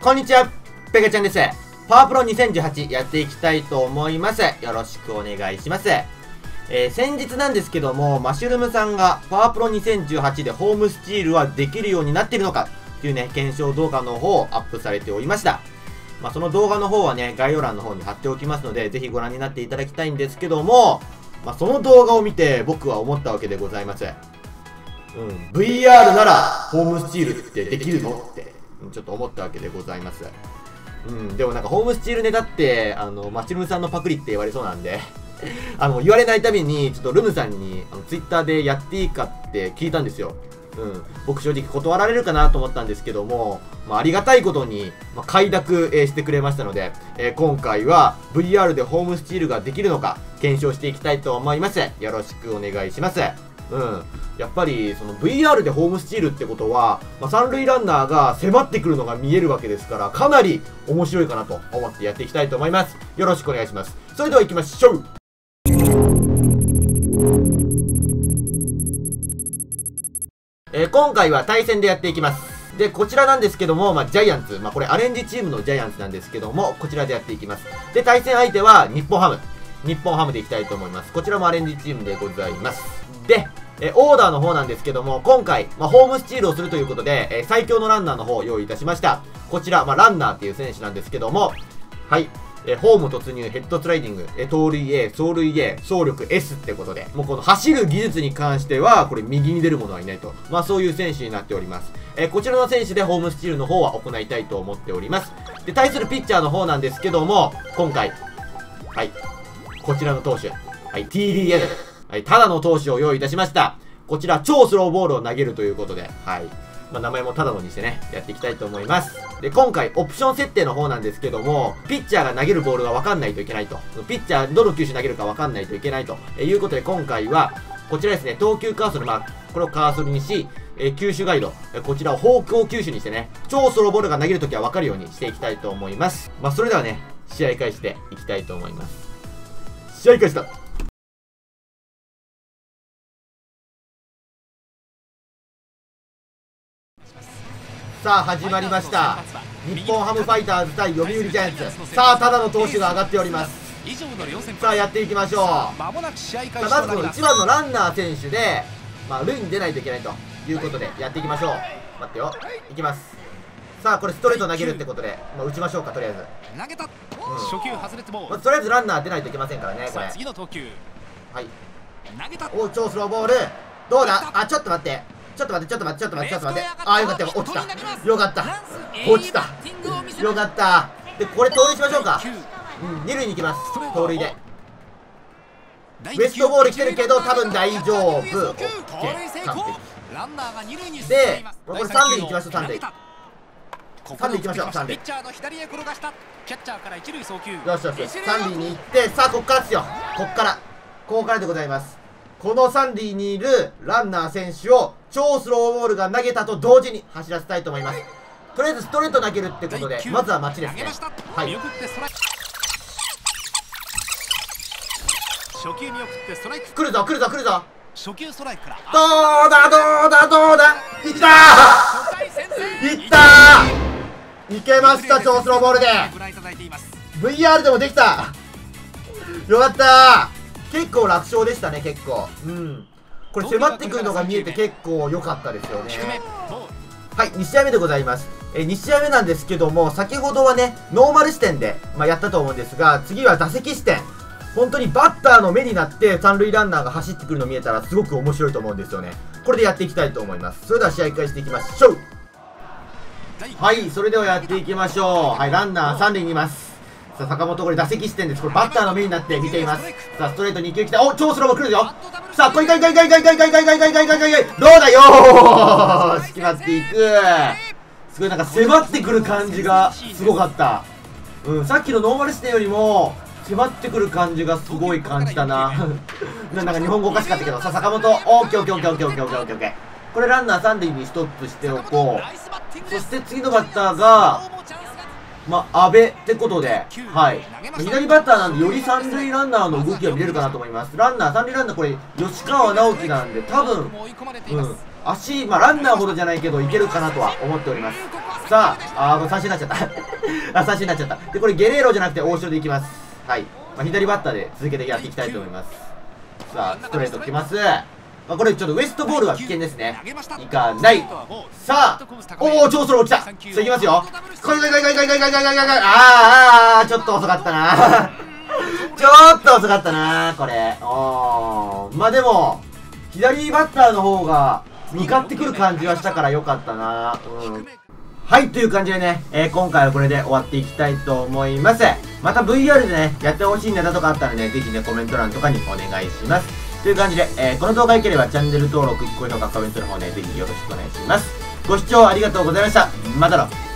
こんにちは、ペガちゃんです。パワープロ2018やっていきたいと思います。よろしくお願いします。先日なんですけども、マシュルムさんがパワープロ2018でホームスチールはできるようになっているのかっていうね、検証動画の方をアップされておりました。その動画の方はね、概要欄の方に貼っておきますので、ぜひご覧になっていただきたいんですけども、その動画を見て僕は思ったわけでございます。VR ならホームスチールってできるのってちょっと思ったわけでございます。でもなんかホームスチールネタってマチルムさんのパクリって言われそうなんで言われないたびにちょっとルムさんにツイッターでやっていいかって聞いたんですよ。僕正直断られるかなと思ったんですけども、ありがたいことに、快諾、してくれましたので、今回は VR でホームスチールができるのか検証していきたいと思います。よろしくお願いします。やっぱりその VR でホームスチールってことは、三塁ランナーが迫ってくるのが見えるわけですから、かなり面白いかなと思ってやっていきたいと思います。よろしくお願いします。それでは行きましょう。今回は対戦でやっていきます。で、こちらなんですけども、ジャイアンツ、これアレンジチームのジャイアンツなんですけども、こちらでやっていきます。で、対戦相手は日本ハムでいきたいと思います。こちらもアレンジチームでございます。で、オーダーの方なんですけども、今回、ホームスチールをするということで、最強のランナーの方を用意いたしました。こちら、ランナーっていう選手なんですけども、はい。ホーム突入、ヘッドスライディング、盗塁 A、走塁 A、走力 S ってことで、もうこの走る技術に関しては、これ右に出る者はいないと。そういう選手になっております。こちらの選手でホームスチールの方は行いたいと思っております。で、対するピッチャーの方なんですけども、今回、はい。こちらの投手、はい、TDN、はい、ただの投手を用意いたしました。こちら、超スローボールを投げるということで、はい。名前もただのにしてね、やっていきたいと思います。で、今回、オプション設定の方なんですけども、ピッチャーが投げるボールが分かんないといけないと。ピッチャー、どの球種投げるか分かんないといけないということで、今回は、こちらですね、投球カーソル、これをカーソルにし、球種ガイド、こちらを方向球種にしてね、超スローボールが投げるときは分かるようにしていきたいと思います。それではね、試合開始していきたいと思います。試合開始だ。さあ始まりました。日本ハムファイターズ対読売ジャイアンツ。さあただの投手が上がっております。さあやっていきましょう。まずこの1番のランナー選手で、塁に出ないといけないということでやっていきましょう。待ってよ、いきます。さあこれストレート投げるってことで、打ちましょうか。とりあえず投げた、初球外れてもとりあえずランナー出ないといけませんからね。これ次の投球、はい、投げた。お、超スローボールどうだ。ちょっと待って、ちょっと待って。よかったよ、落ちた。よかった、落ちた。よかった。で、これ盗塁しましょうか。二塁に行きます。盗塁でウエストボール来てるけど多分大丈夫。オッケー、完璧で、これ三塁に行きましょう。三塁行きましょう。三塁、よし三塁に行って、さあこっからですよ。ここからでございます。この三塁にいるランナー選手を超スローボールが投げたと同時に走らせたいと思います。とりあえずストレート投げるってことで、まずは待ちですね。はい、初球見送ってストライク。来るぞ。初球ストライクからどうだいったいけました。超スローボールで VR でもできた。よかった。結構楽勝でしたね。結構これ迫ってくるのが見えて結構良かったですよね。はい、2試合目でございます。2試合目なんですけども、先ほどはねノーマル視点で、やったと思うんですが、次は打席視点。本当にバッターの目になって三塁ランナーが走ってくるの見えたらすごく面白いと思うんですよね。これでやっていきたいと思います。それでは試合開始していきましょう。はい、それではやっていきましょう。はい、ランナー三塁にいます。さあ坂本、これ打席視点です。これバッターの目になって見ています。さあストレート2球来た。お、超スローも来るよ。さあこいどうだよーし、決まっていく。すごいなんか迫ってくる感じがすごかった。さっきのノーマル視点よりも迫ってくる感じがすごい感じたな。なんか日本語おかしかったけど。さあ坂本、オッケー。これランナー三塁にストップしておこう。そして次のバッターが阿部ってことで、はい、左バッターなんでより三塁ランナーの動きが見れるかなと思います。三塁ランナーこれ吉川直樹なんで多分足、まあ、ランナーほどじゃないけど、いけるかなとは思っております。さあ、これ三振になっちゃった。三振になっちゃった。で、これゲレーロじゃなくて大城でいきます。はい。まあ、左バッターで続けてやっていきたいと思います。さあ、ストレートきます。まあ、これちょっとウエストボールは危険ですね。いかない。さあ、おお、超ソロ落ちた。さあ、いきますよ。こいこいこいこいこいこいこいこいこいこい。ちょっと遅かったな。ちょっと遅かったな、これ。まあでも、左バッターの方が向かってくる感じはしたから良かったな。はい、という感じでね、今回はこれで終わっていきたいと思います。また VR でね、やってほしいネタとかあったらね、ぜひね、コメント欄とかにお願いします。という感じで、この動画良ければチャンネル登録、高評価、コメントの方ね、ぜひよろしくお願いします。ご視聴ありがとうございました。またの